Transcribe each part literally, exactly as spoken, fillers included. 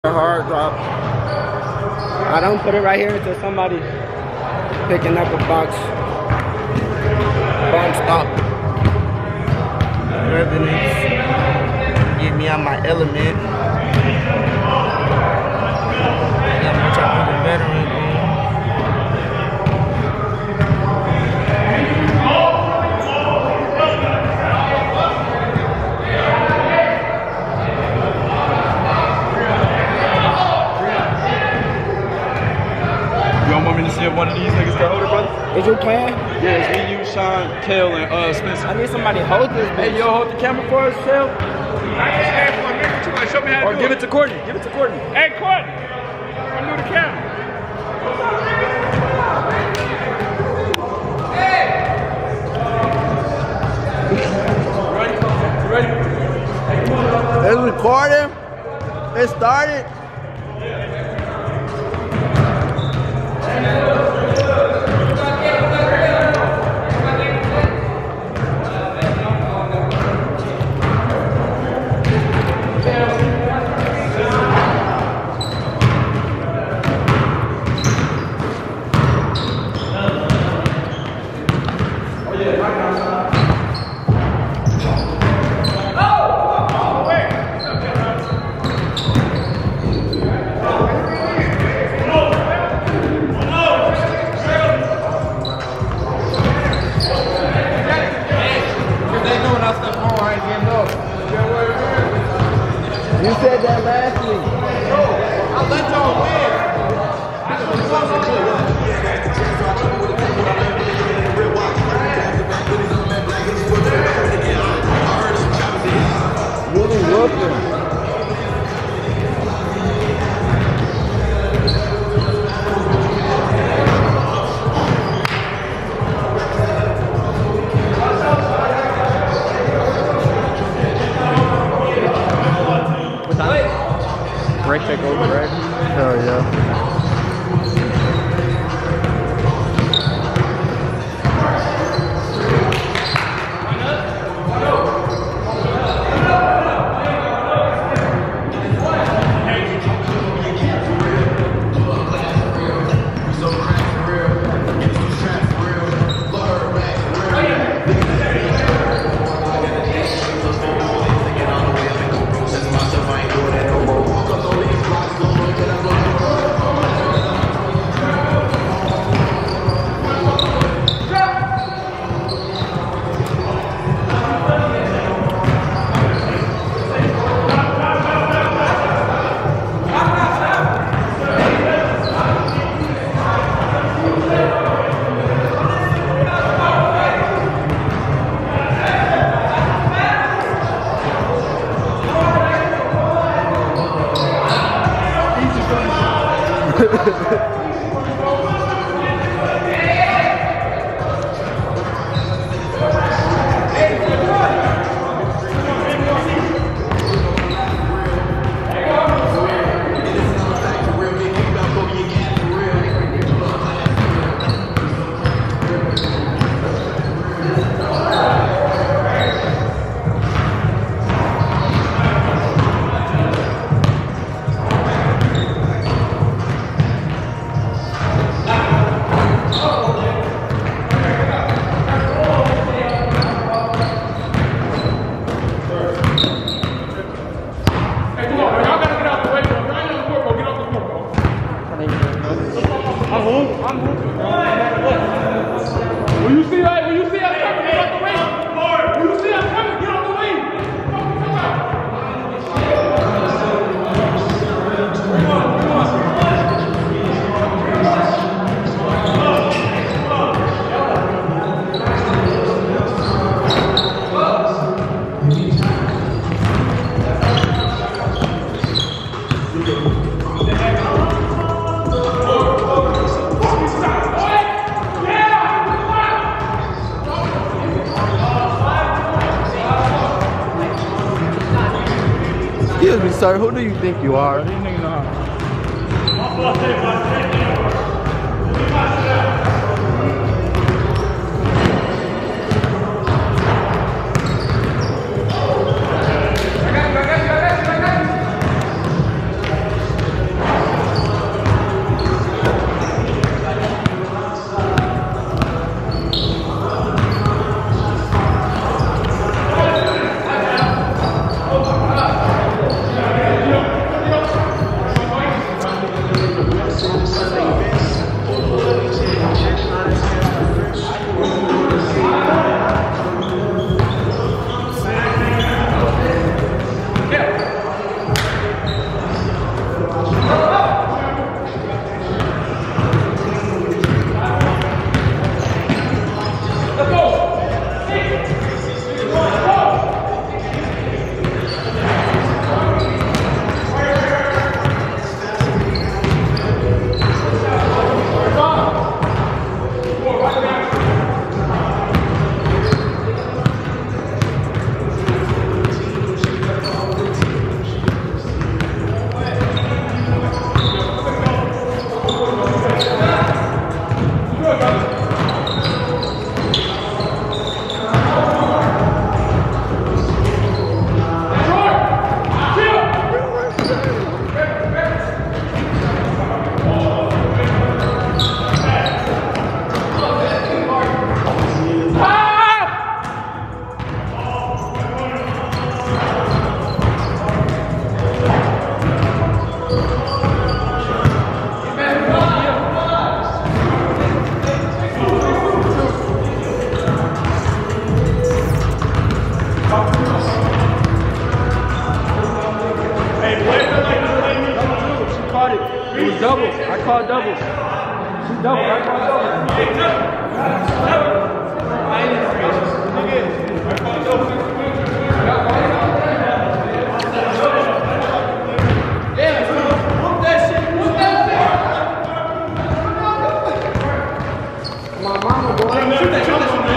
A hard drop. I don't put it right here until somebody picking up a box. Bump stop. Revenants. Get me out my element. Got much I put the veteran on. One of these niggas can hold it, brother. Is you playing? Yeah, it's me, you, Sean, Kale, and uh, Spencer. I need somebody to hold this bitch. Hey, yo, hold the camera for us, Kale. I can stand for a minute too. Show me how to Or do give it. it to Courtney. Give it to Courtney. Hey, Courtney. I'm new to camera. Hey. You ready? You ready? It's recording. It started. You said that last week. I let y'all win. Really whooping. Break take over, right? Hell yeah. When you see that, when you see that coming, get off the way. When you see that coming, get off the way. Excuse me, sir. Who do you think you are? These niggas know how. It was double. I called double. She double. I called double. My mama, boy. Shoot that, shoot that, shoot that.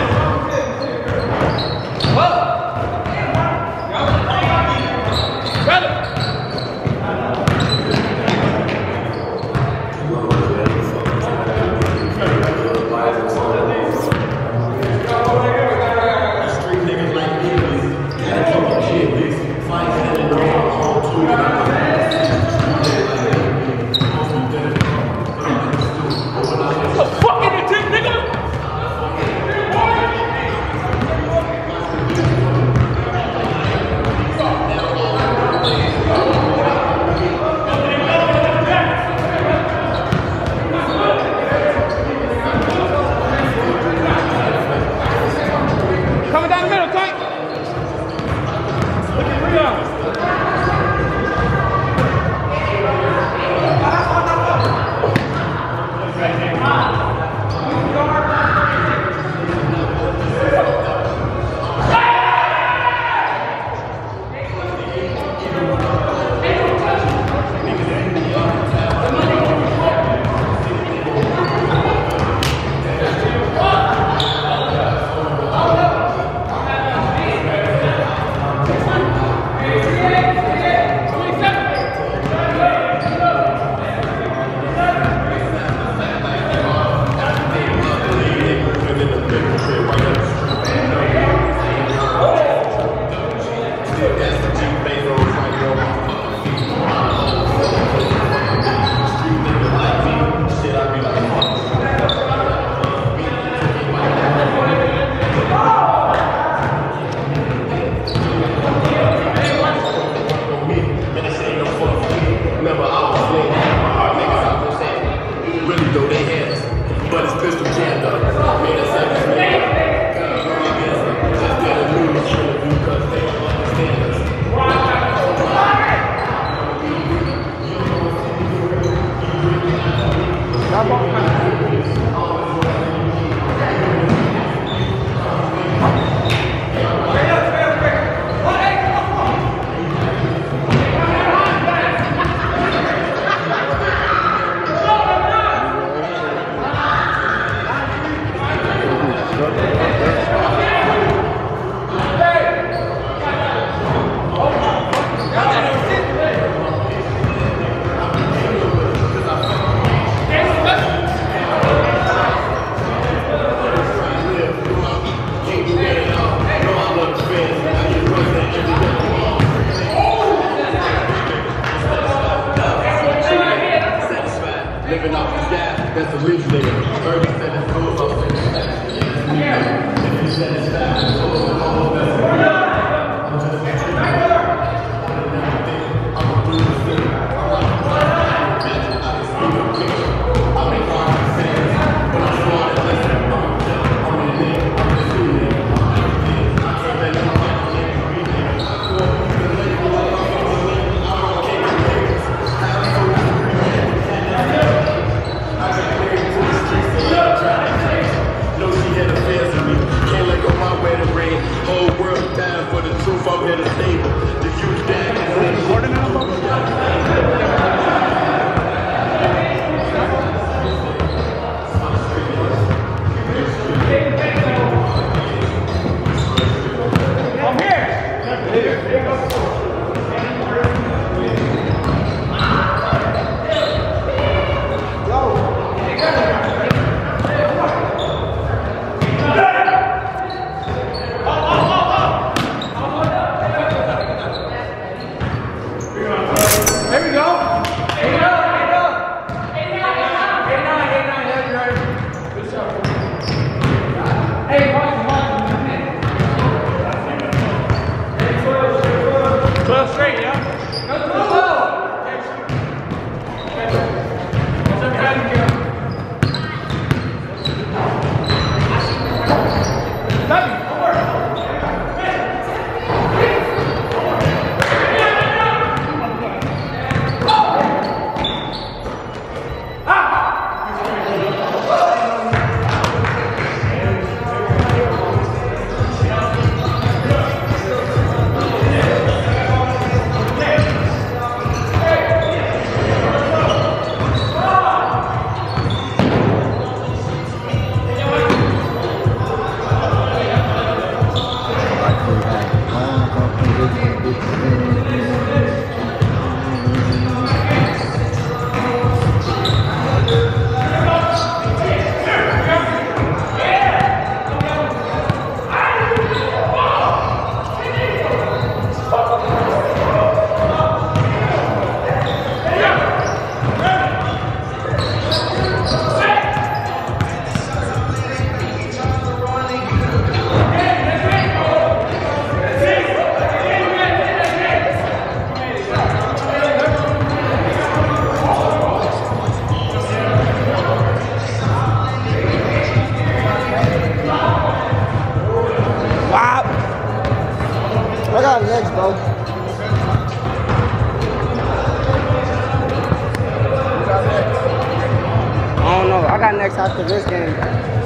next after this game.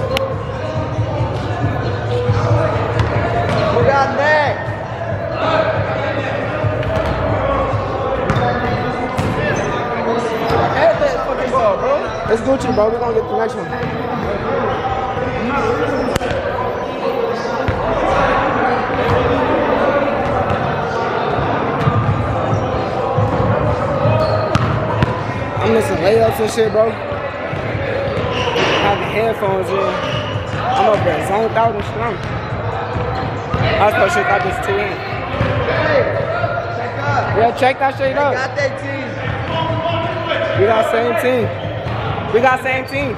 Who got next? Head that fucking ball, bro. It's Gucci, bro. We're gonna get the next one. I'm missing layups and shit, bro. Have the headphones in. I'm up there zoned out and shit. I was supposed to shoot out this two in. Hey, check up. Yeah, check that shit They out. got that team. We got same team. We got same team.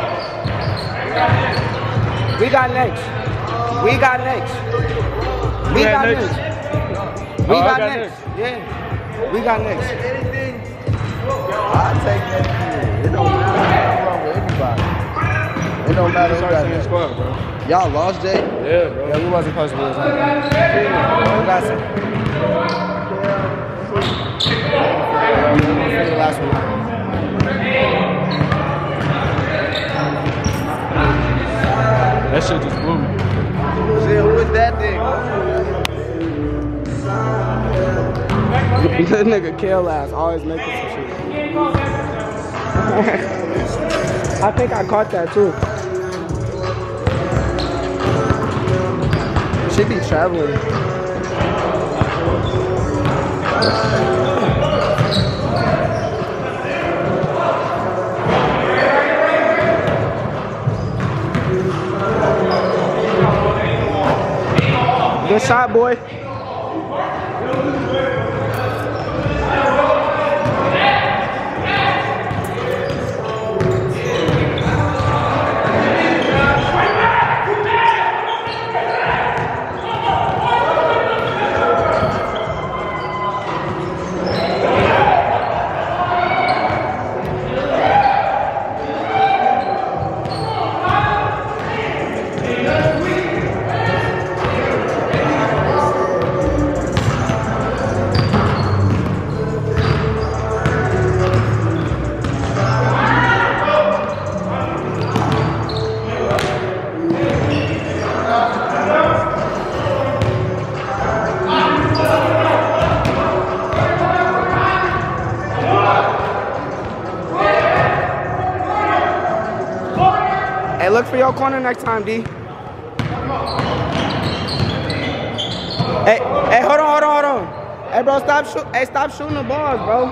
We got next. We got next. We got next. We got next. Yeah. We got next. Anything, I'll take that shit. It don't matter what's wrong with anybody. It don't matter who got that squad, bro. Y'all lost, Jay? Yeah, bro. Yeah, we wasn't supposed to lose. We got some. The last one. That shit just blew me. Shit, who is that nigga? That nigga kill ass, always making some shit. I think I caught that too. She be traveling. Good shot, boy. Hey, look for your corner next time, D. Hey, hey, hold on, hold on, hold on. Hey, bro, stop shoot. Hey, stop shooting the balls, bro.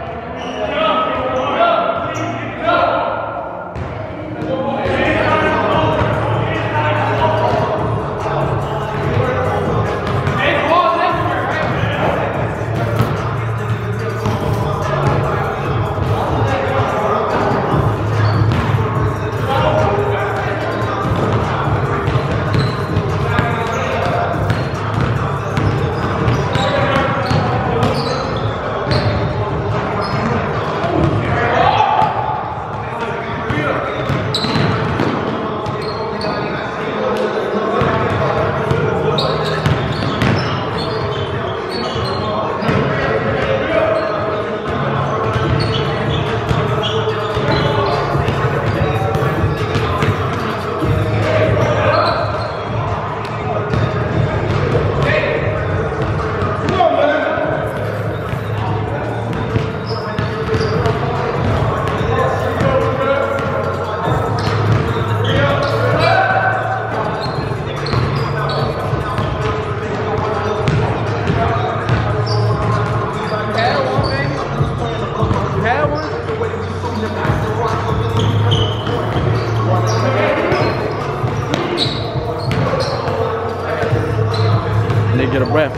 They get a breath.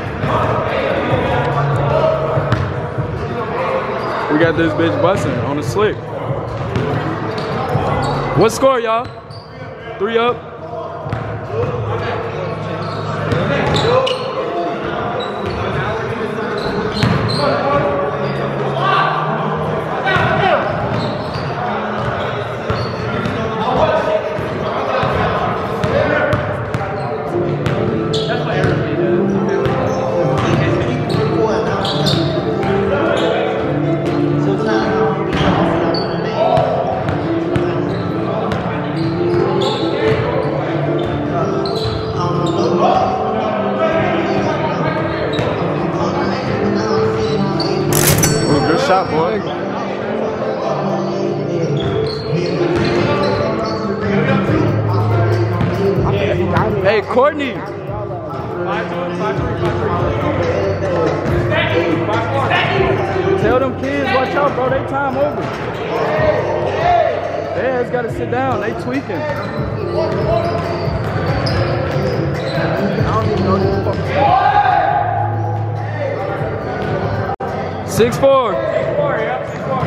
We got this bitch busting on the slick. What score, y'all? Three up. Courtney. Five, two, five, three, five, three. Tell them kids, watch out, bro. They time over. They just gotta sit down. They tweaking. Six four. Six, four, yeah, six, four.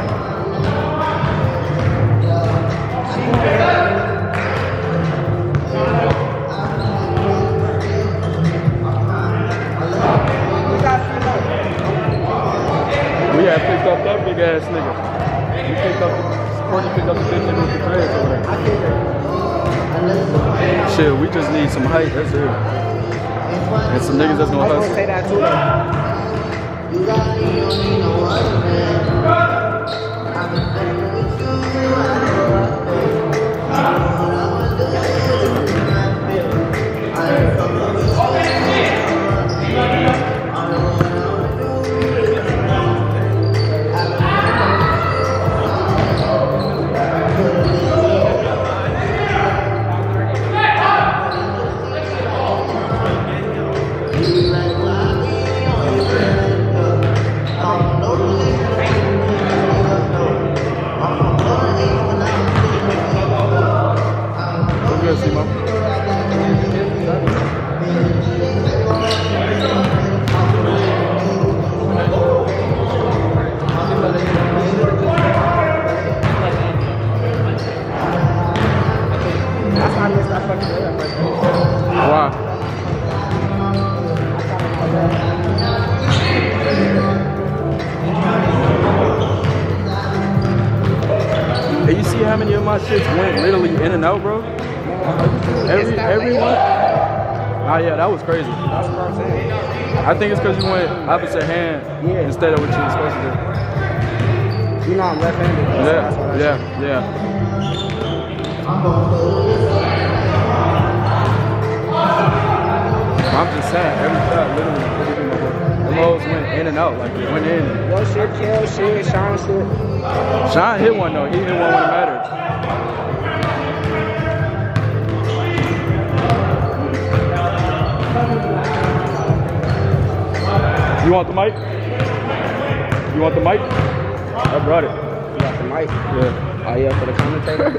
We had picked up that big ass nigga. We picked up the Courtney picked up the bitch with the dreads over there. Shit, we just need some height, that's it. And some niggas that's gonna I was hustle. gonna say that too though. You got me, you don't need no other man. I've been fucking with you, Hey, you see how many of my shits went literally in and out, bro? Every every one. Oh yeah, that was crazy. That's what I'm saying. I think it's because you went opposite hand Yeah. instead of what you were supposed to do. You know I'm left-handed. So that's what I Yeah, said. yeah, yeah. I'm just saying, every shot literally, the lows went in and out, like it went in. Your shit, Kill shit, Sean shit. Sean hit one though, he hit one when it mattered. You want the mic? You want the mic? I brought it. You got the mic? Yeah. Oh yeah, for the commentator?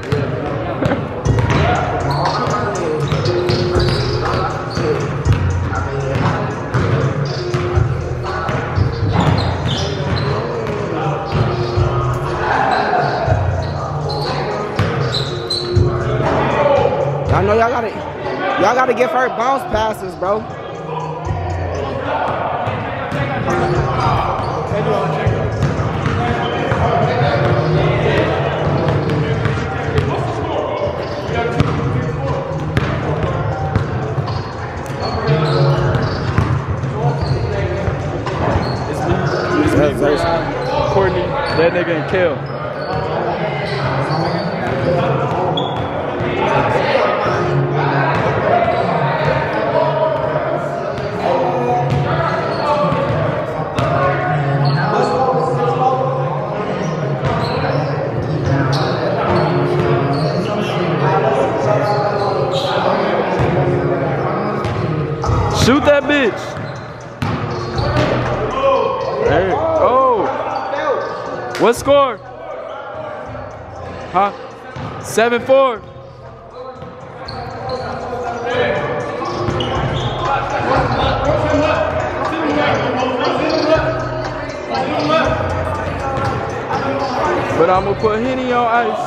I know y'all gotta, y'all gotta give her bounce passes, bro. Courtney, that nigga and Kel. Shoot that bitch. Hey, oh. What score? Huh? seven four. But I'm gonna put Henny on ice.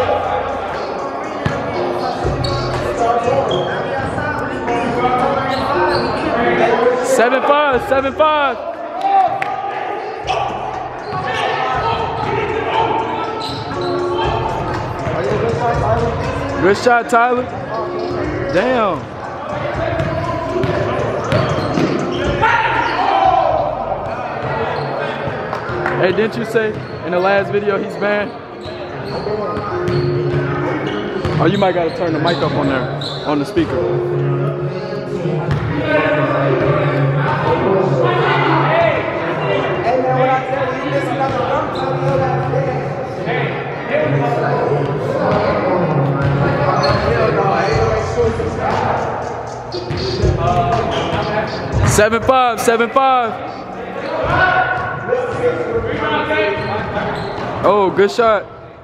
Seven five, seven five. Good shot, Tyler. Damn. Hey, didn't you say in the last video he's banned? Oh, you might gotta turn the mic up on there, on the speaker. Hey man, what I said, when you miss another dunk, tell me that. Hell no, I ain't no excuses. Seven five, seven five. Oh, good shot.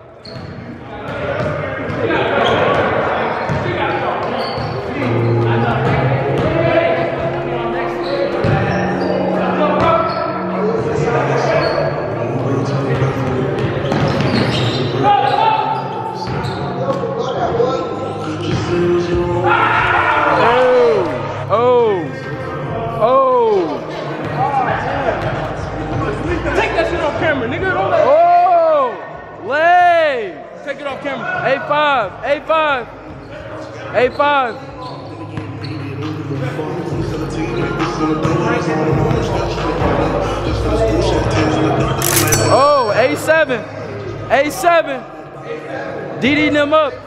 A five, A five, A five. Oh, A seven, A seven. D D them up.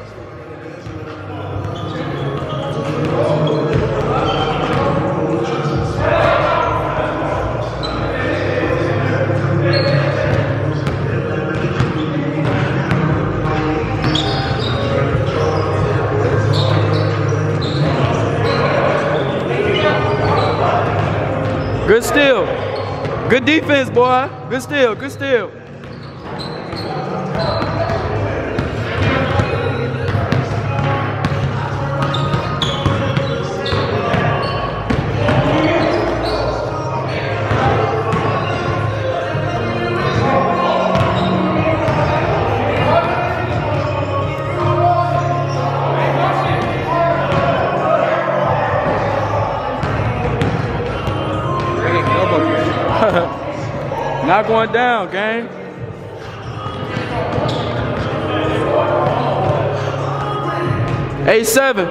Good steal. Good defense, boy. Good steal. Good steal. Not going down, gang. A seven.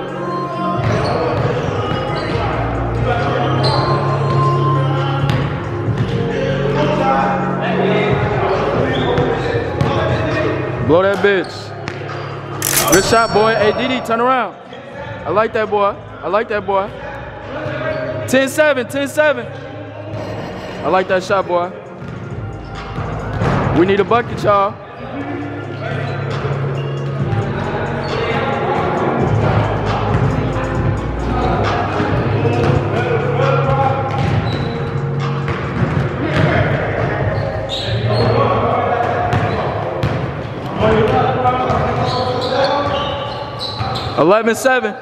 Blow that bitch. Good shot, boy. Hey, D D, turn around. I like that boy. I like that boy. ten seven, ten seven. I like that shot, boy. We need a bucket, y'all. eleven seven.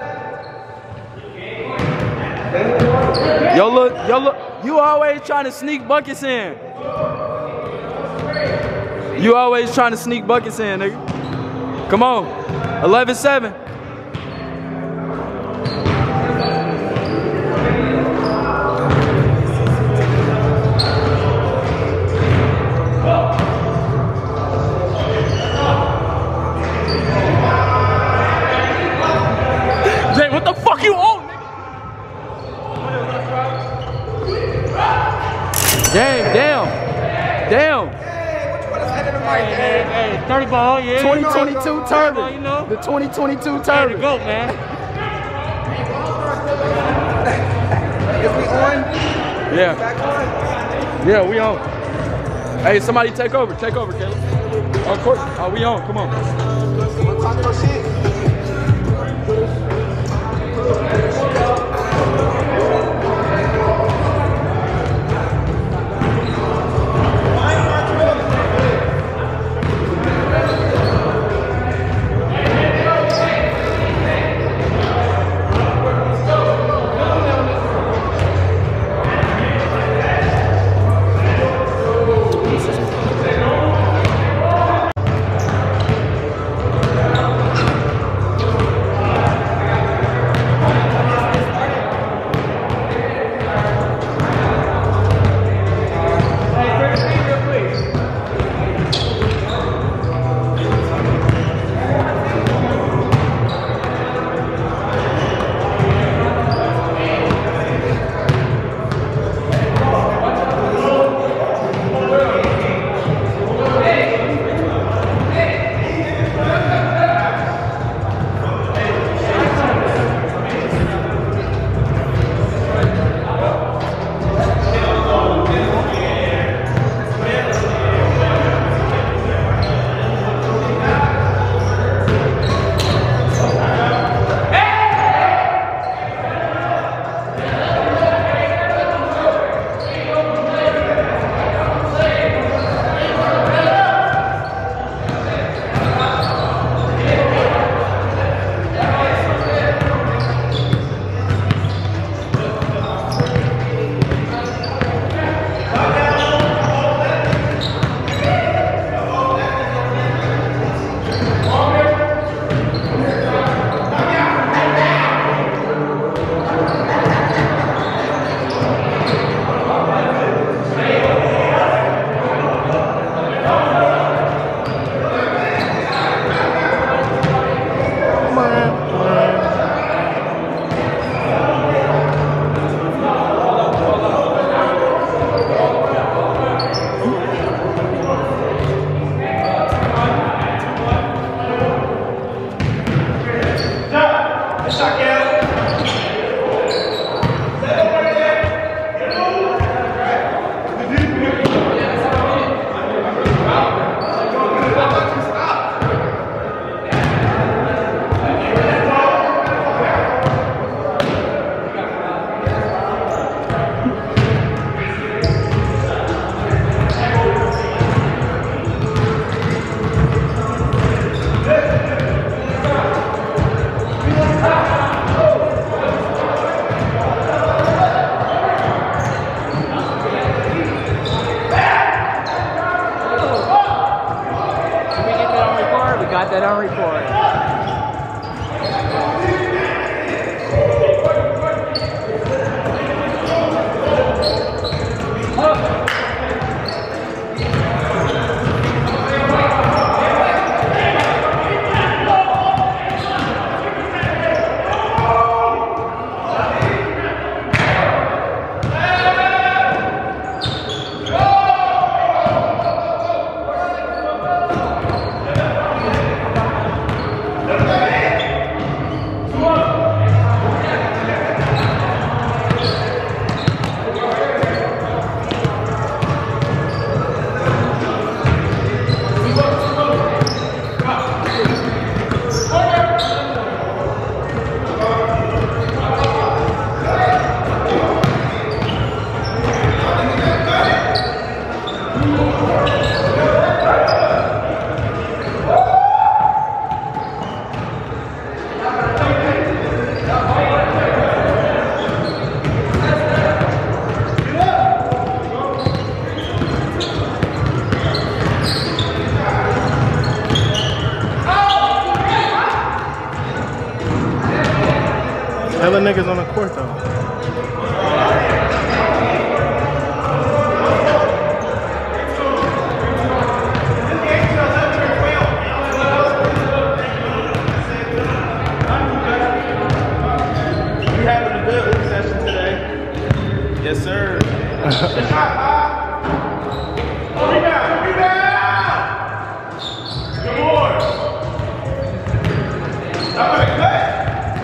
Yo, look, yo, look. You always trying to sneak buckets in. You always trying to sneak buckets in, nigga. Come on. eleven seven. Jay, what the fuck you on, nigga? Damn, damn. Damn. Hey, hey, hey, thirty ball, yeah. twenty twenty-two Turban. You know? The twenty twenty-two There Turban. you go, man. Is we on? Yeah. Back on? Yeah, we on. Hey, somebody take over. Take over, Caleb. Of course. Oh, we on. Come on. Talk your shit. got that on record. Hella niggas on the court though. You having a good hoop session today? Yes, sir. Rebound! Rebound! Good board! All right, cut!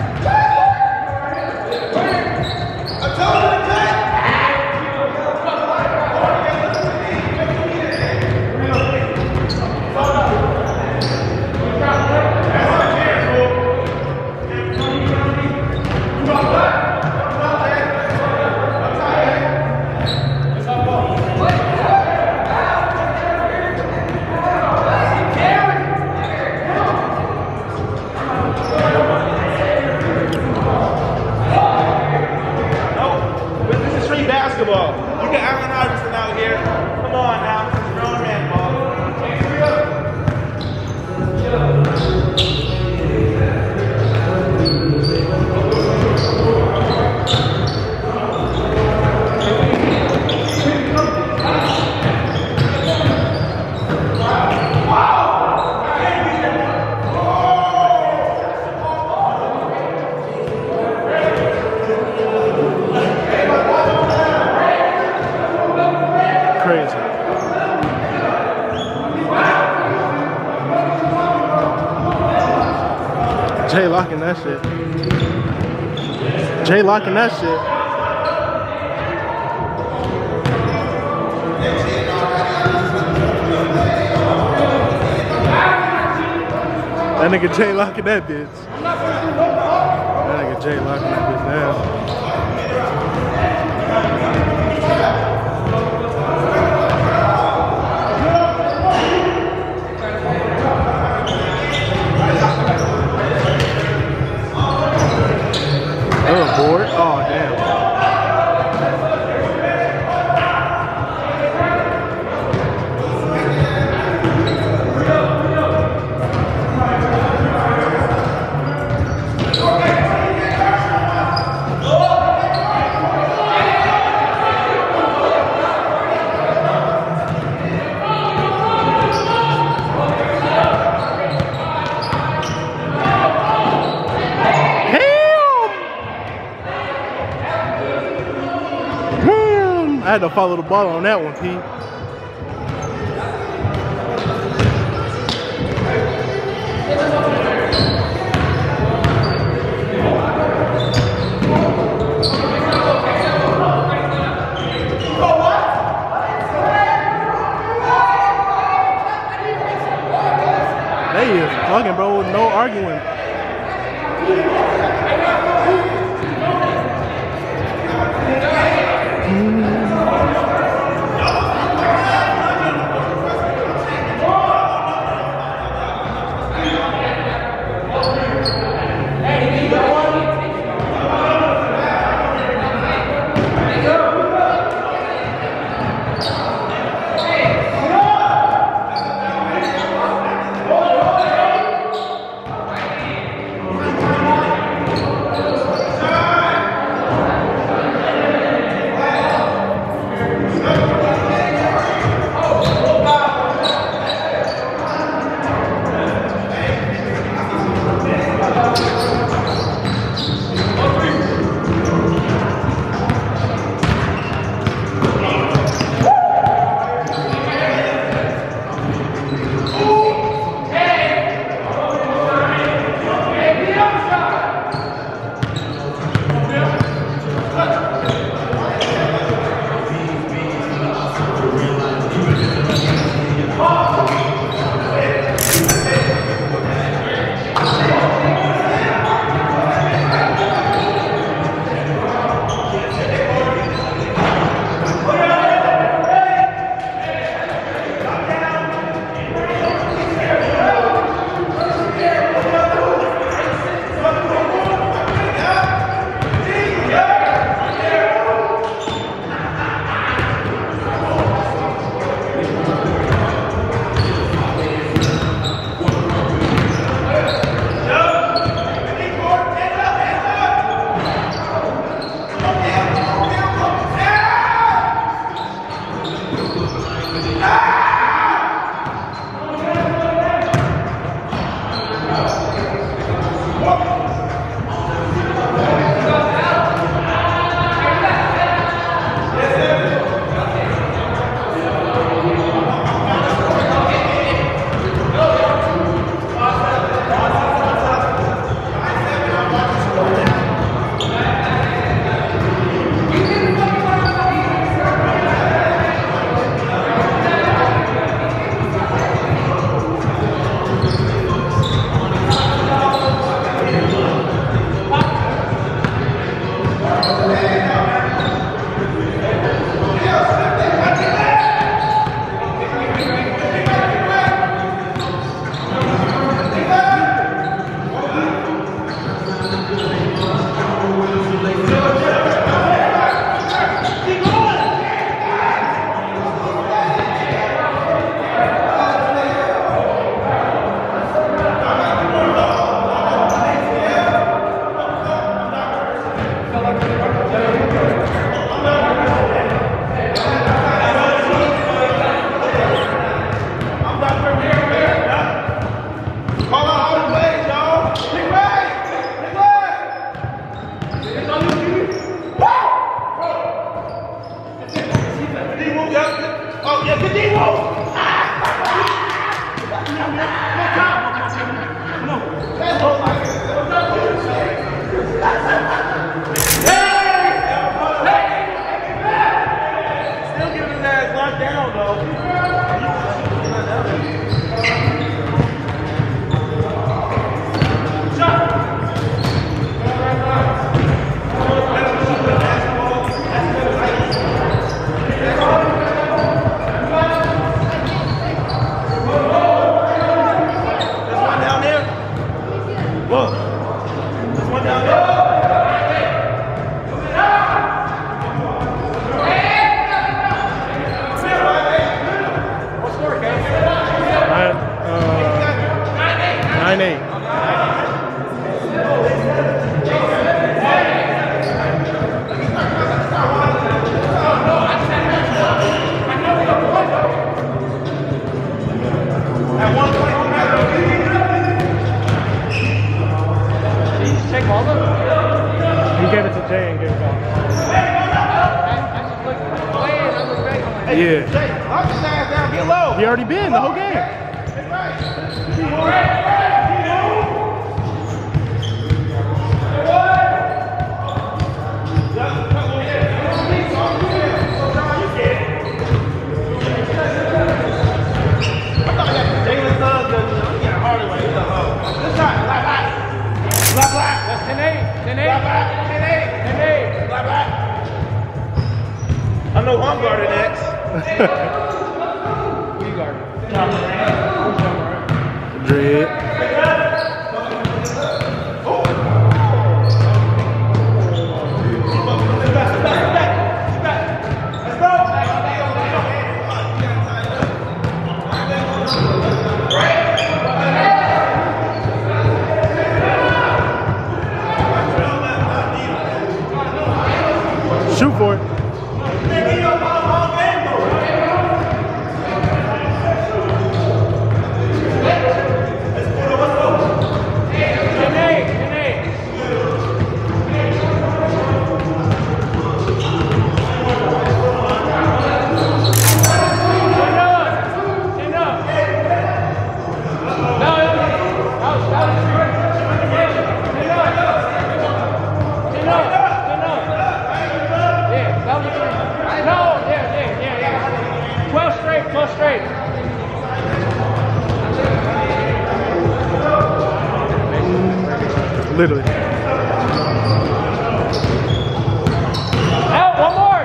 Basketball. You got Allen Iverson out here. Come on now. It's a grown man ball. Crazy. Jay locking that shit. Jay locking that shit. That nigga Jay locking that bitch. That nigga Jay locking that bitch down. Oh, board. Oh, damn. I had to follow the ball on that one, Pete. They is fucking, bro, with no arguing. nine eight. Check all of them? He gave it to Jay and gave it back. Yeah. Get low. He already been the whole game. I know who I'm guarding next. Who you guarding? Dread. Shoot for it. Literally. Out, one more.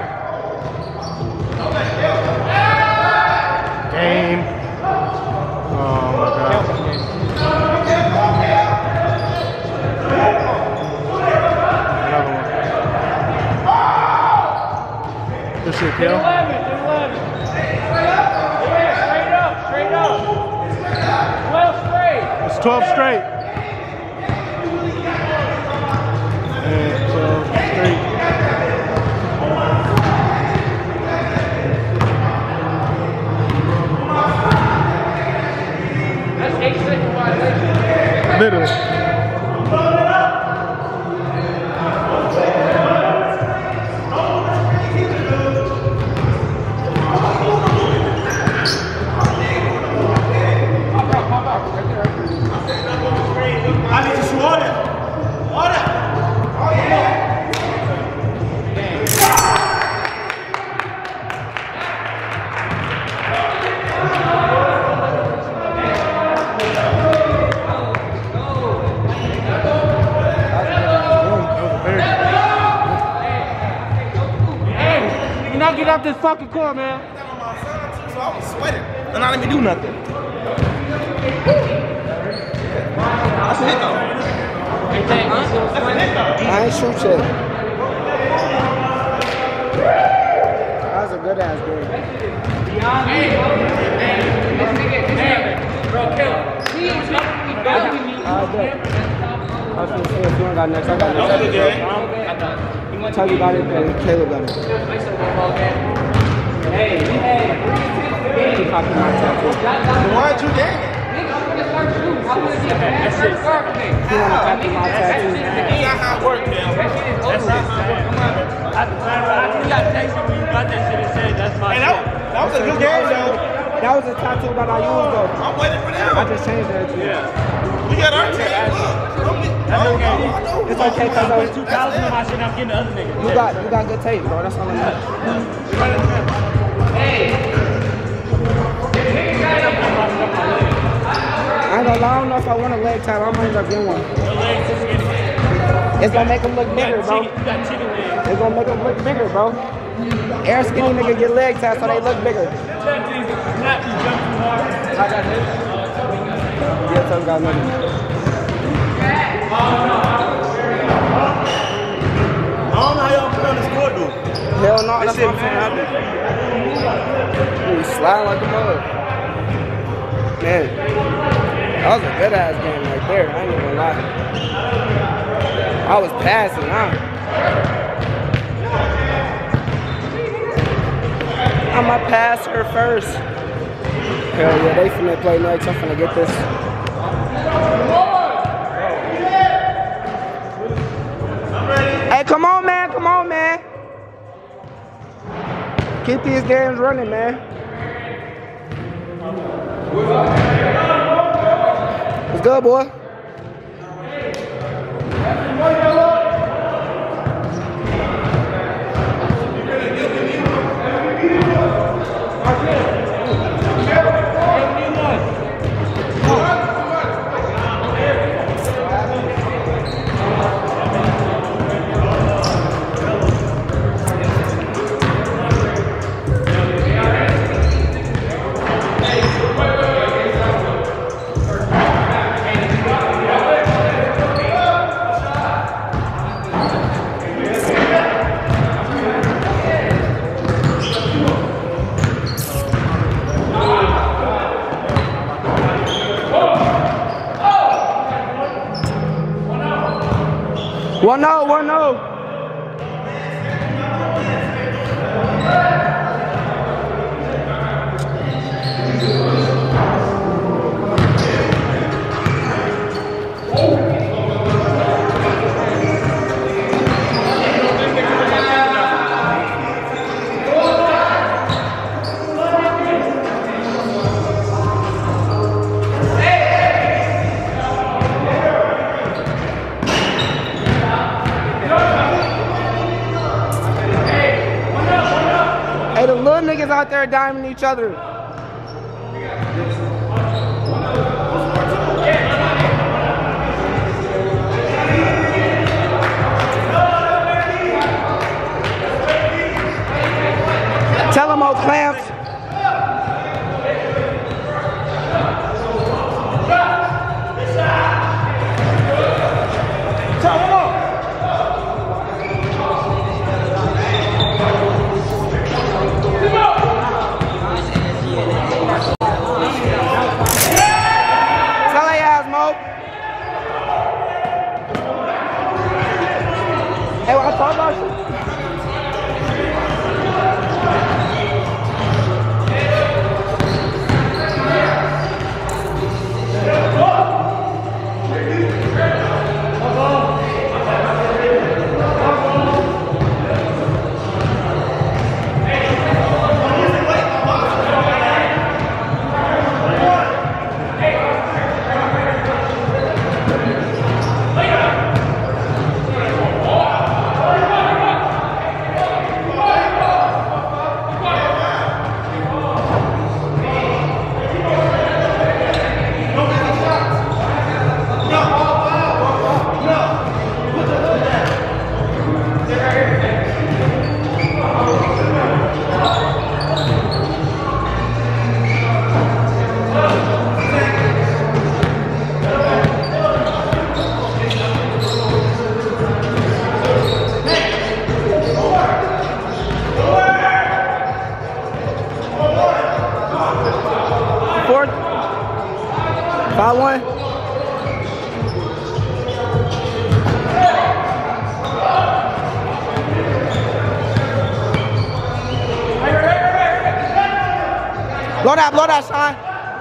Game. Oh my God. Another one. Good shit, Kel. eleven, eleven. Yeah, straight up, straight up. twelve straight. It's twelve straight. Literally. I need to shoot order. Order. Oh yeah. Get out this fucking court, man. So I was sweating. And not let me do nothing. That's a hit though. That's a hit though. I ain't shoot yet. That was a good ass game. Hey, hey, this nigga, this nigga, bro, kill him. Please, don't give me. I bet. I was gonna say if you ain't got next, I got next. Tell you about it, and Caleb got it. Hey, hey, He copying my tattoo. Why aren't you gaming? That's it. He wanna copy my tattoo. That's not how it works, man. That's not how it works. I got texted when you got that shit and said that's my Hey, that, that was a good game, though. That was a tattoo that I used though. I'm waiting for them. I just changed it. Yeah. We got our team. Look. That's okay. It's okay cause I was, two thousand of my shit, I'm getting the other nigga. you got you got good tape, bro. That's all I know. I ain't gonna lie, I don't know if I want a leg tap. I might end up getting one. It's gonna make them look bigger, bro. You got chicken legs. It's gonna make them look bigger, bro. Air skinny nigga get leg taps so they look bigger. Not you jump too hard. I got this. Yeah, so got nothing. I don't know how y'all put on the score, dude. Hell no, That that's shit what I'm saying. happened. He was sliding like a mug. Man, that was a good ass game. Like, right there. I ain't even gonna lie. I was passing, huh? I'ma pass her first. Hell yeah, they finna play next. I'm finna get this. Hey, come on, man. Come on, man. Keep these games running, man. What's good, boy? One no, one no. Hey, the little niggas out there diming each other. Tell them old clamps. Hey, what I thought about you? Fourth. five one. Blow that, blow that, son.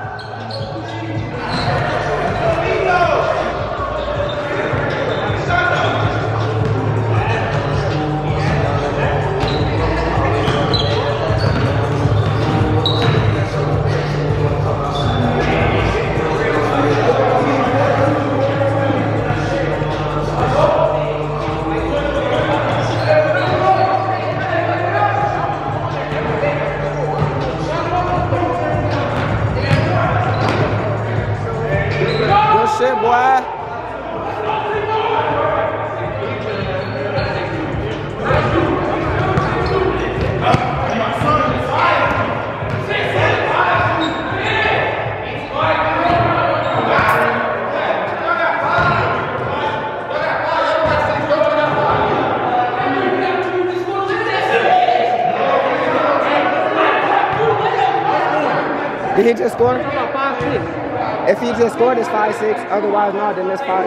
Shit, boy. Did he just score? Five, six. If he just scored, it's five six. Otherwise, no, then it's five.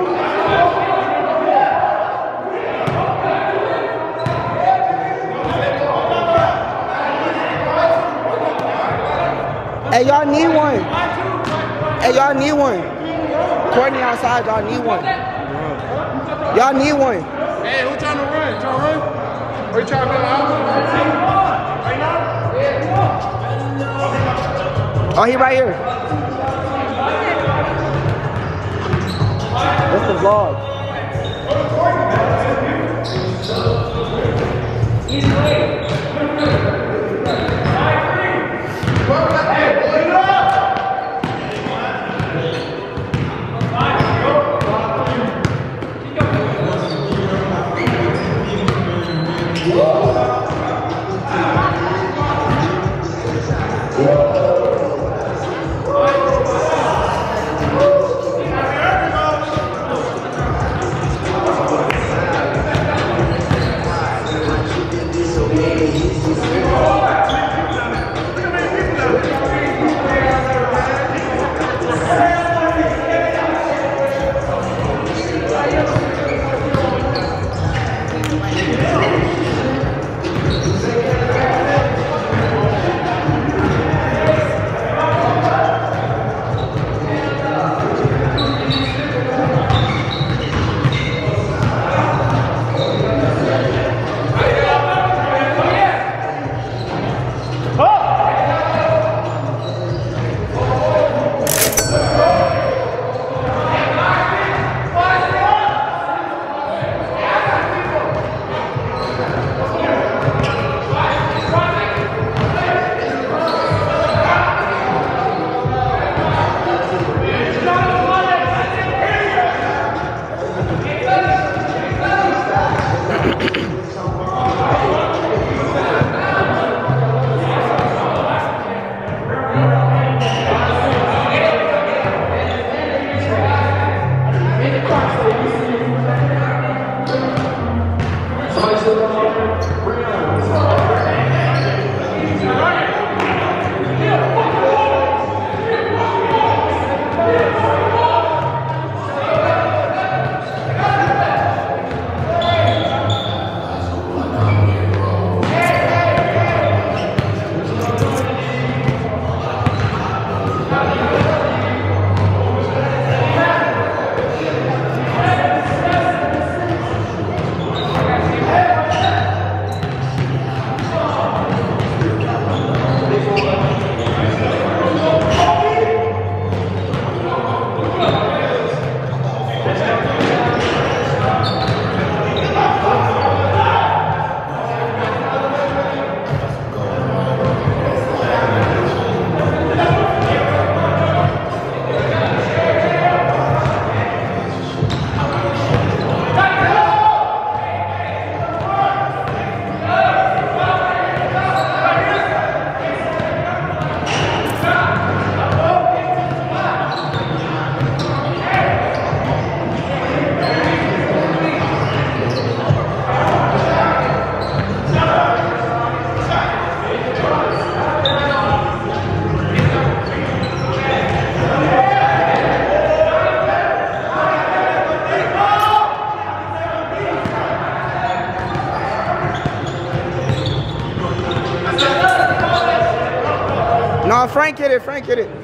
Hey, y'all need one. Hey, y'all need one. Courtney outside, y'all need one. Y'all need one. Hey, who trying to run? Trying to run? Or you trying to go out? Oh, he right here. That's the vlog. No, Frank hit it, Frank hit it.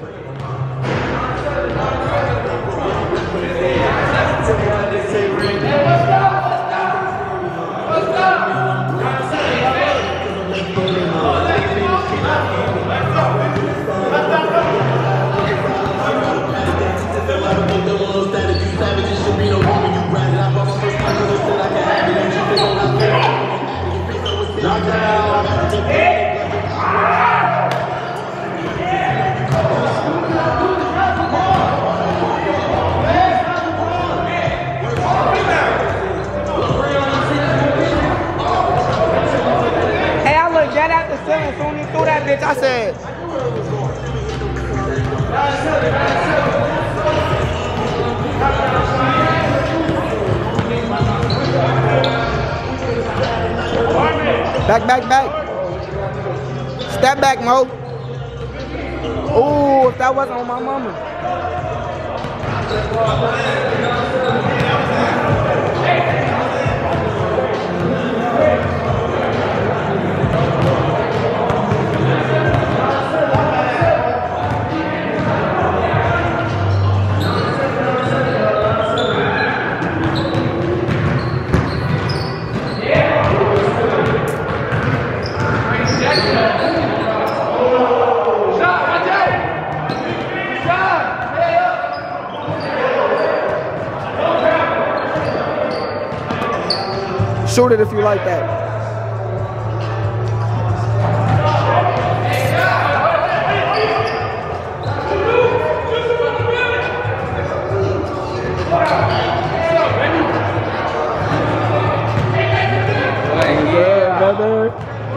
As soon as he threw that bitch, I said, back, back, back. Step back, Mo. Ooh, if that wasn't on my mama. Shoot it if you like that. Yeah, brother.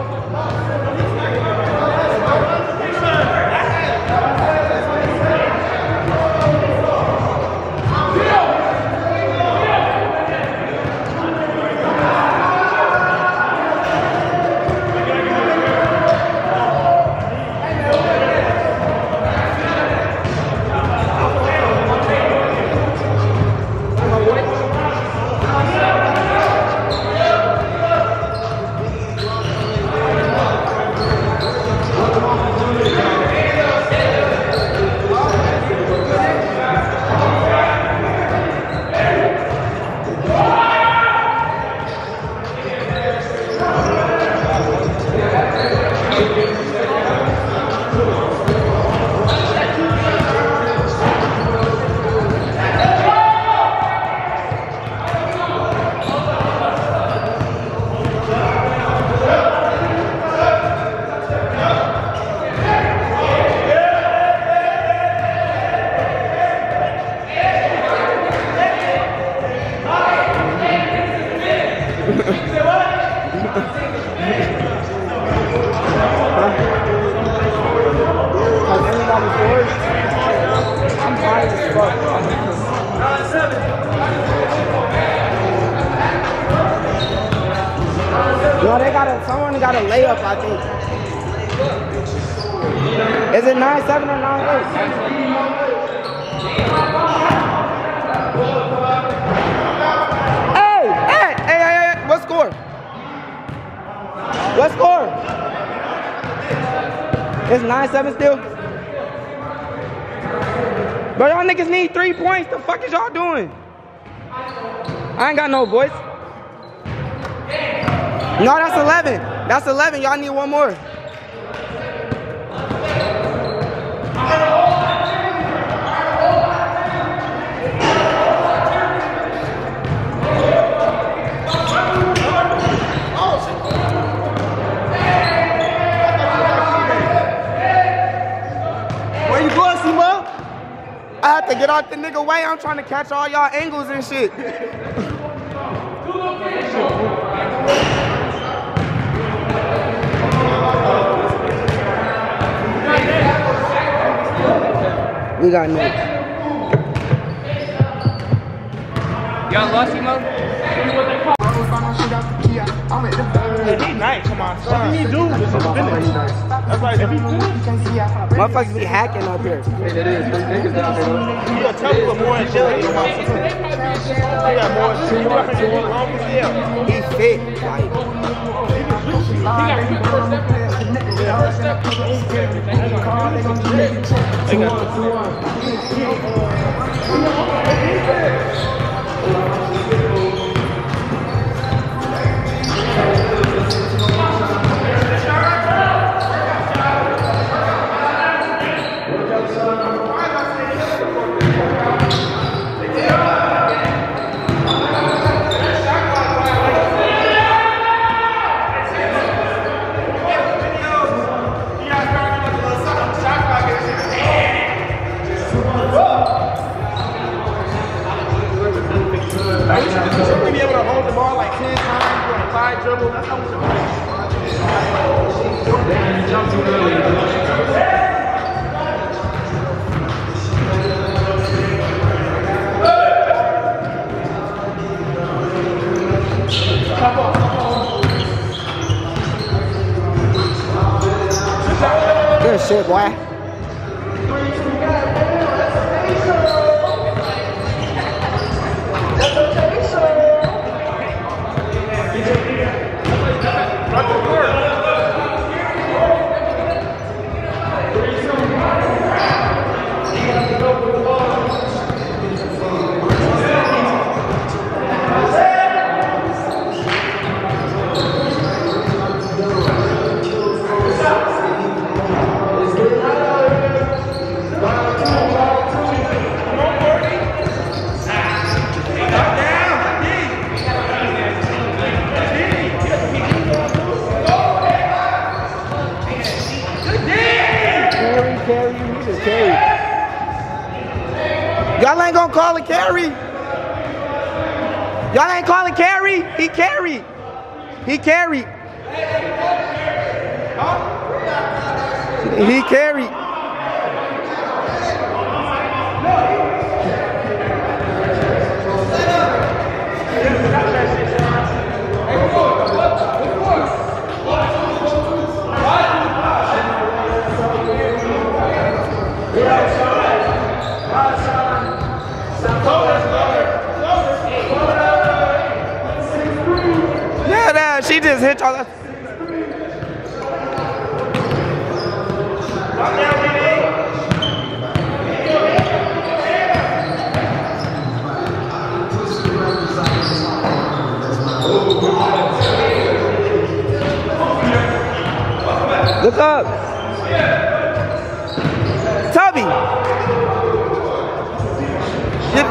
No, they got a, someone got a layup, I think. Is it nine seven or nine eight? Hey, hey, hey, hey, hey, what score? What score? It's nine seven still? But y'all niggas need three points. The fuck is y'all doing? I ain't got no voice. No, that's eleven. That's eleven. Y'all need one more. Where you going, Simo? I have to get out the nigga way. I'm trying to catch all y'all angles and shit. We got next. Y'all lost him up? Hey, he nice, come on, son. If he do, this is finish. That's right, if he do, Motherfuckers be hacking up here. you gotta tell people more in jail. You got more, you got more long as hell. He fit, like. We be able to hold the ball like ten times on a side dribble. That's how we should play. Good shit, boy. don't call it carry. Y'all ain't calling carry. He carried. He carried. He carried. Yeah, that she just hit y'all. Look up. Tubby. Get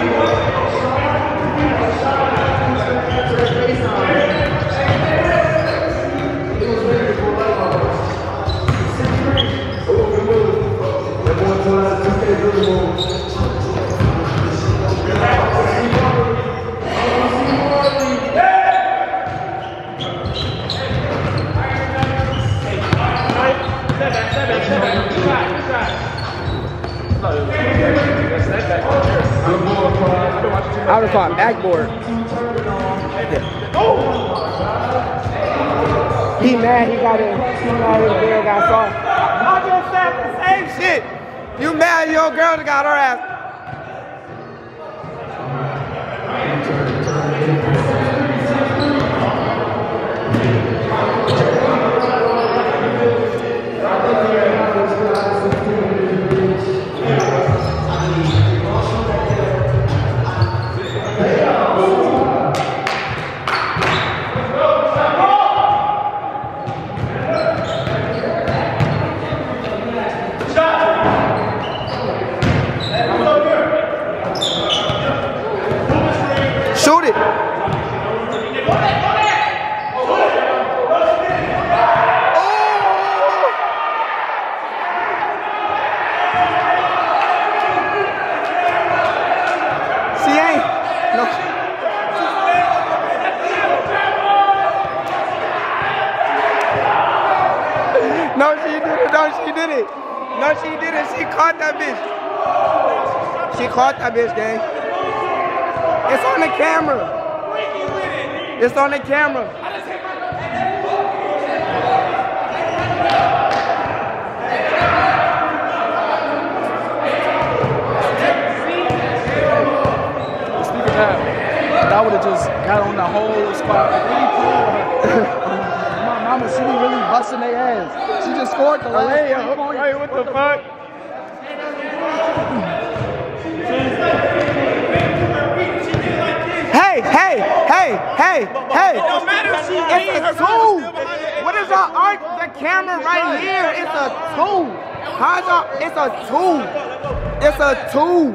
I would have caught backboard. He mad he got it. He mad his girl got soft. I just said the same shit. You mad your girl got her ass. Shoot it. She ain't. No. No, she did it. No, she did it. No, she did it. She caught that bitch. She caught that bitch, gang. It's on the camera. It's on the camera. Speaking of that, I would have just got on the whole spot. My mama, she be really busting their ass. She just scored the last Hey, three points. hey, what the fuck? Hey, hey, hey, hey, hey. It don't matter if she It's lean, a her two. brother's still behind the- What is our art? The camera right here. It's a two. How's our, it's a two. It's a two.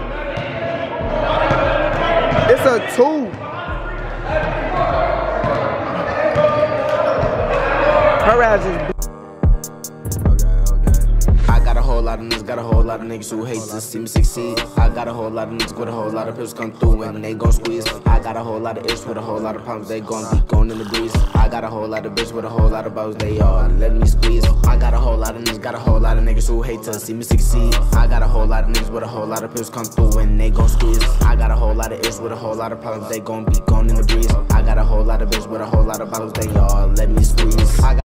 It's a two. Her ass is. I got a whole lot of niggas, got a whole lot of niggas who hate to see me succeed. I got a whole lot of niggas with a whole lot of pills come through and they gon' squeeze. I got a whole lot of ish with a whole lot of problems, they gon' be going in the breeze. I got a whole lot of bitch with a whole lot of bows, they all let me squeeze. I got a whole lot of niggas, got a whole lot of niggas who hate to see me succeed. I got a whole lot of niggas with a whole lot of pills come through and they gon' squeeze. I got a whole lot of ish with a whole lot of problems, they gon' be going in the breeze. I got a whole lot of bitch with a whole lot of bottles, they all let me squeeze. I got